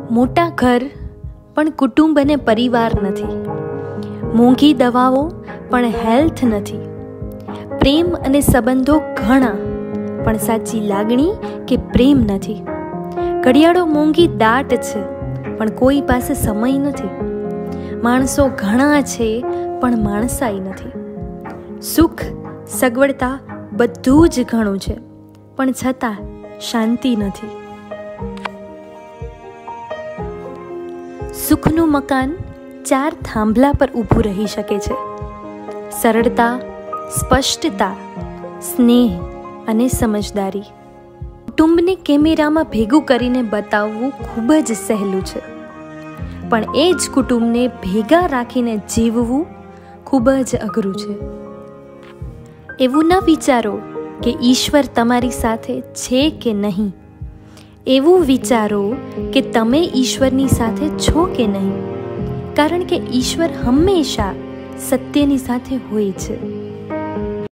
મોટા ઘર પણ કુટુંબ અને પરિવાર નથી. મોંઘી દવાઓ પણ હેલ્થ નથી. પ્રેમ અને સંબંધો ઘણા પણ સાચી લાગણી કે પ્રેમ નથી. ઘડિયાળો મોંઘી દાટ છે પણ કોઈ પાસે સમય નથી. માણસો ઘણા છે પણ માણસાઈ નથી. સુખ સગવડતા બધું જ ઘણું છે પણ છતાં શાંતિ નથી. સુખનું મકાન 4 થાંભલા પર ઊભું રહી શકે છે. સરળતા, સ્પષ્ટતા, સ્નેહ અને સમજદારી. કુટુંબને કેમેરામાં ભેગું કરીને બતાવવું ખૂબ જ સહેલું છે, પણ એ જ કુટુંબને ભેગા રાખીને જીવવું ખૂબ જ અઘરું છે. એવું ન વિચારો કે ઈશ્વર તમારી સાથે છે કે નહીં. એવું વિચારો કે તમે ઈશ્વરની સાથે છો કે નહીં, કારણ કે ઈશ્વર હંમેશા સત્યની સાથે હોય છે.